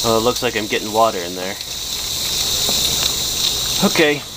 Well, it looks like I'm getting water in there. Okay.